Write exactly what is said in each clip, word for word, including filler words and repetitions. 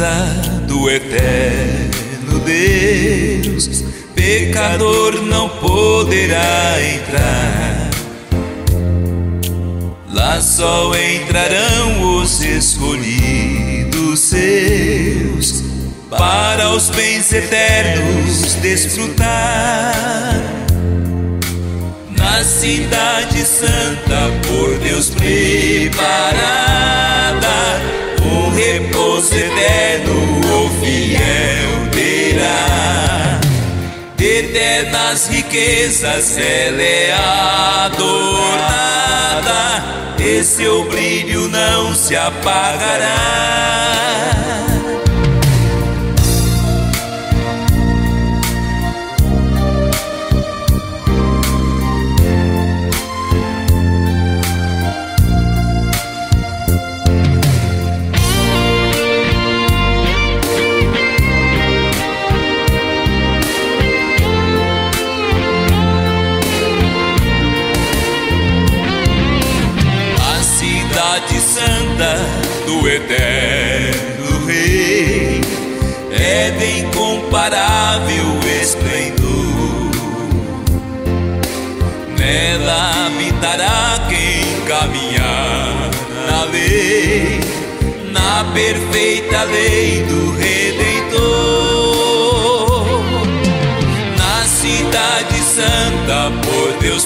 santa do eterno Deus, pecador não poderá entrar. Lá só entrarão os escolhidos seus, para os bens eternos desfrutar. Na cidade santa por Deus preparada, um repouso eterno o fiel terá. De eternas riquezas ela é adornada, e seu brilho não se apagará. Santa do eterno Rei é de incomparável esplendor. Nela habitará quem caminhar na lei, na perfeita lei do Redentor. Na cidade santa por Deus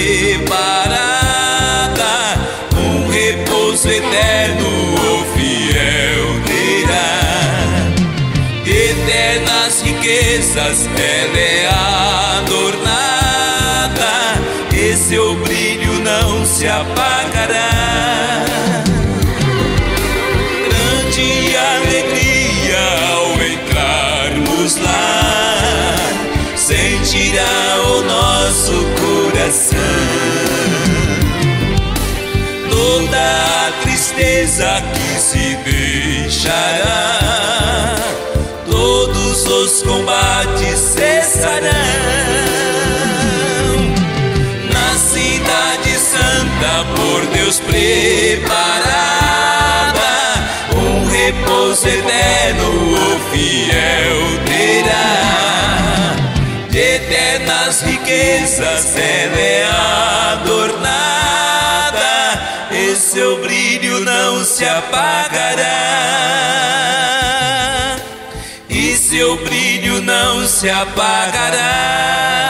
preparada, um repouso eterno o fiel terá. De eternas riquezas ela é adornada, e seu brilho não se apagará. Grande alegria ao entrarmos lá, sentirá o nosso coração. Toda a tristeza que se deixará, todos os combates cessarão. Na cidade santa por Deus preparada, um repouso eterno o fiel terá. De eternas riquezas ela é adornada, e seu brilho não se apagará, e seu brilho não se apagará.